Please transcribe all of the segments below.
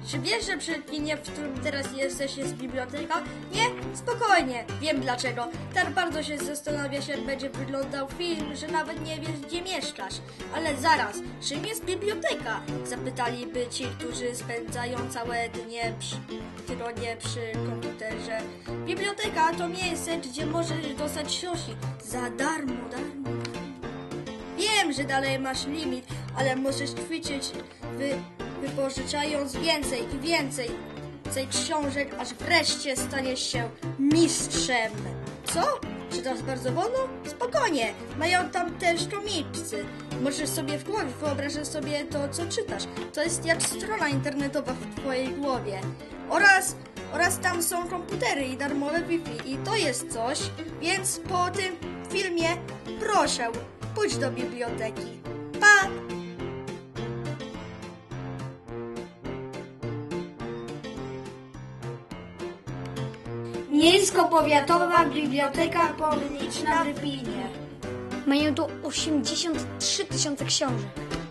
Czy wiesz, że przy kinie, w którym teraz jesteś, jest biblioteka? Nie? Spokojnie, wiem dlaczego. Tak bardzo się zastanawiasz, jak będzie wyglądał film, że nawet nie wiesz, gdzie mieszkasz. Ale zaraz, czym jest biblioteka? Zapytaliby ci, którzy spędzają całe tygodnie przy komputerze. Biblioteka to miejsce, gdzie możesz dostać książki za darmo. Wiem, że dalej masz limit, ale możesz ćwiczyć, wypożyczając więcej i więcej książek, aż wreszcie staniesz się mistrzem. Co? Czytasz bardzo wolno? Spokojnie, mają tam też komiksy. Możesz sobie w głowie wyobrażać sobie to, co czytasz. To jest jak strona internetowa w twojej głowie. Oraz tam są komputery i darmowe Wi-Fi i to jest coś, więc po tym filmie proszę, pójdź do biblioteki. Pa! Miejsko-Powiatowa Biblioteka Publiczna w Rypinie. Mają tu 83 000 książek.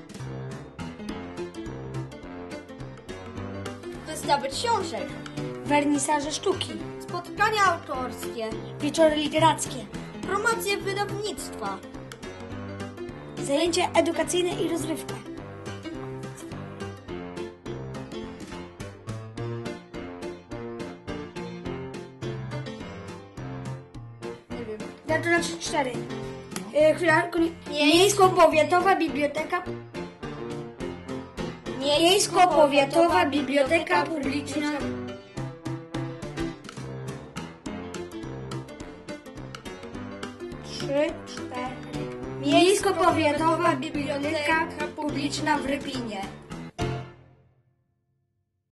Wystawy książek, Wernisaże sztuki. spotkania autorskie, Wieczory literackie. promocje wydawnictwa, Zajęcia edukacyjne i rozrywka. nie wiem, Ja to znaczy 4. Miejsko-Powiatowa Biblioteka. Miejsko-Powiatowa Biblioteka Publiczna. Trzy, 4. Miejsko-Powiatowa Biblioteka Publiczna w Rypinie.